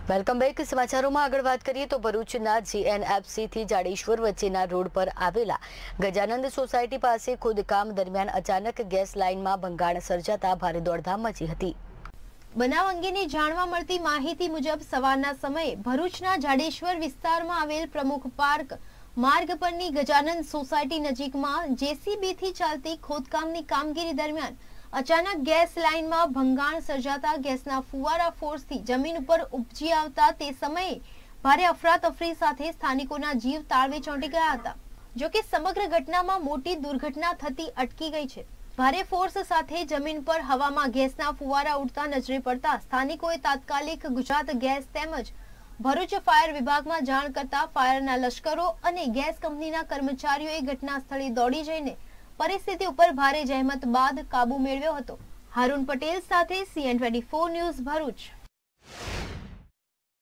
Welcome back. સમાચારોમાં આગળ વાત કરીએ તો ભરૂચના જીએનએફસી થી જાડેશ્વર વચ્ચેના રોડ પર આવેલા ગજાનંદ સોસાયટી પાસે ખોદકામ દરમિયાન અચાનક ગેસ લાઇનમાં ભંગાણ સર્જાતા ભારે દોડધામ મચી હતી. બનાવ અંગેની જાણવા મળતી માહિતી મુજબ સવારના સમયે ભરૂચના જાડેશ્વર વિસ્તારમાં આવેલ પ્રમુખ પાર્ક માર્ગ પરની ગજાનંદ સોસાયટી નજીકમાં જેસીબીથી ચાલતી ખોદકામની કામગીરી દરમિયાન અચાનક ગેસ લાઇનમાં ભંગાણ સર્જાતા ગેસના ફુવારા ફોર્સથી જમીન ઉપર ઉપજી આવતા તે સમયે ભારે અફરાતફરી સાથે સ્થાનિકોના જીવ તાળવે ચોંટી ગયા હતા. જો કે સમગ્ર ઘટનામાં મોટી દુર્ઘટના થતી અટકી ગઈ છે. ભારે ફોર્સ સાથે જમીન પર હવામાં ગેસના ફુવારા ઉડતા નજરે પડતા સ્થાનિકોએ તાત્કાલિક ગુજરાત ગેસ તેમજ ભરૂચ ફાયર વિભાગમાં જાણ કરતા ફાયરના લશ્કરો અને ગેસ કંપનીના કર્મચારીઓએ ઘટના સ્થળે દોડી જઈને પરિસ્થિતિ ઉપર ભારે જહેમત બાદ કાબુ મેળવ્યો હતો. હારૂન પટેલ સાથે CN24 ન્યૂઝ ભરૂચ.